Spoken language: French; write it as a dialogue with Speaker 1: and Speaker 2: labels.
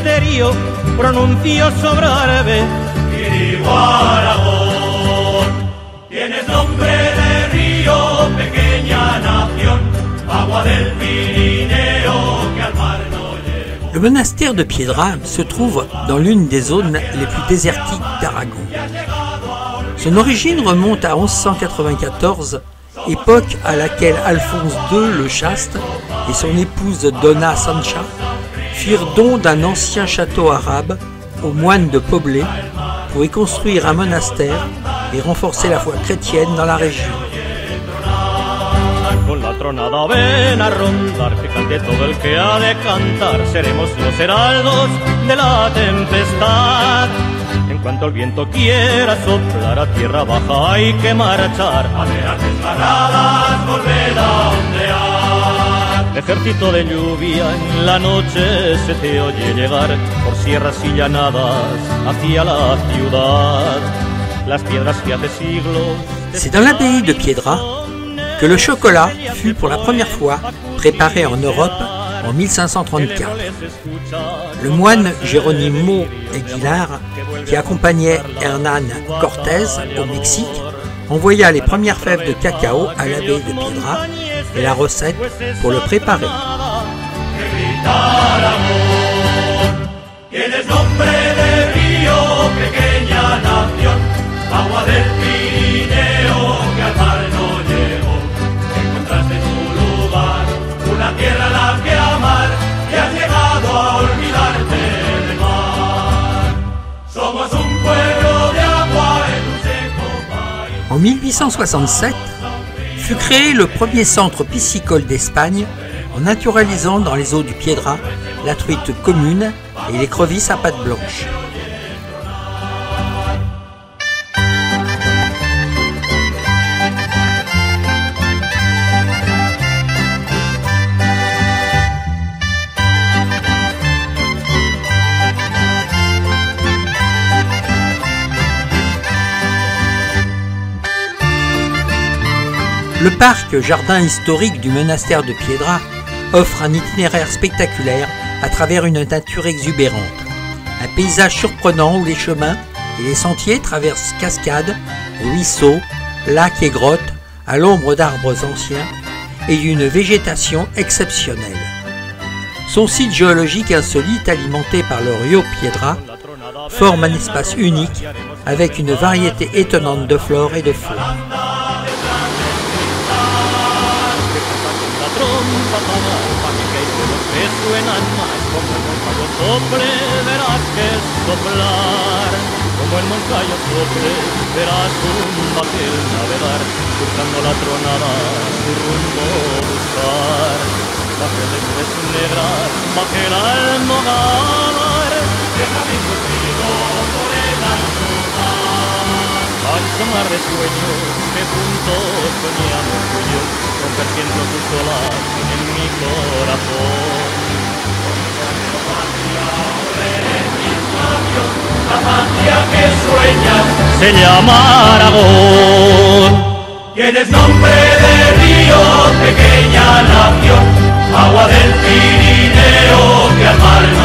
Speaker 1: misterio pronunció sobrarbe.
Speaker 2: Querido Aragón, tienes nombre de río, pequeña nación, agua del Pirineo que al mar no llegó.
Speaker 3: Le monastère de Piedra se trouve dans l'une des zones les plus désertiques d'Aragon. Son origine remonte à 1194, époque à laquelle Alphonse II le Chaste et son épouse Donna Sancha firent don d'un ancien château arabe aux moines de Poblé pour y construire un monastère et renforcer la foi chrétienne dans la région.
Speaker 1: Con la tronada ven a rondar, que cante todo el que ha de cantar, seremos los heraldos de la tempestad. En cuanto el viento quiera soplar a tierra baja hay que marchar,
Speaker 2: a ver a desganadas volver a ondear.
Speaker 1: Ejército de lluvia en la noche se te oye llegar por sierras y llanadas hacia la ciudad. Las piedras que hace siglos...
Speaker 3: C'est dans l'abbaye de Piedra que le chocolat fut pour la première fois préparé en Europe en 1534. Le moine Geronimo Aguilar, qui accompagnait Hernán Cortés au Mexique, envoya les premières fèves de cacao à l'abbaye de Piedra et la recette pour le préparer. En 1867, fut créé le premier centre piscicole d'Espagne en naturalisant dans les eaux du Piedra la truite commune et l'écrevisse à pattes blanches. Le parc jardin historique du monastère de Piedra offre un itinéraire spectaculaire à travers une nature exubérante. Un paysage surprenant où les chemins et les sentiers traversent cascades, ruisseaux, lacs et grottes à l'ombre d'arbres anciens et d'une végétation exceptionnelle. Son site géologique insolite alimenté par le Rio Piedra forme un espace unique avec une variété étonnante de flore et de faune.
Speaker 1: Suenan más como el moncayo sople, verás que es soplar. Como el moncayo sople, verás un bajel navegar, buscando la tronada, su rumbo buscar. Bajeles negras, bajel al mogar, déjame contigo por el altar. Al de sueños que juntos soñamos tú y yo, compartiendo tus olas en mi corazón.
Speaker 2: La patria que sueñas
Speaker 1: se llama Aragón.
Speaker 2: Tienes nombre de río, pequeña nación, agua del Pirineo que al mar no